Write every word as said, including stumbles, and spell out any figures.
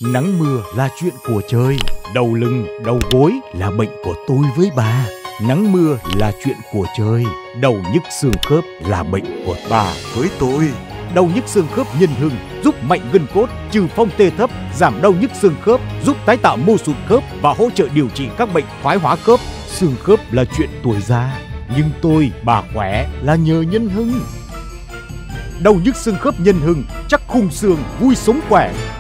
Nắng mưa là chuyện của trời, đầu lưng, đầu gối là bệnh của tôi với bà. Nắng mưa là chuyện của trời, đầu nhức xương khớp là bệnh của bà với tôi. Đau nhức xương khớp Nhân Hưng giúp mạnh gân cốt, trừ phong tê thấp, giảm đau nhức xương khớp, giúp tái tạo mô sụn khớp và hỗ trợ điều trị các bệnh thoái hóa khớp. Xương khớp là chuyện tuổi già, nhưng tôi, bà khỏe là nhờ Nhân Hưng. Đau nhức xương khớp Nhân Hưng chắc khung xương vui sống khỏe.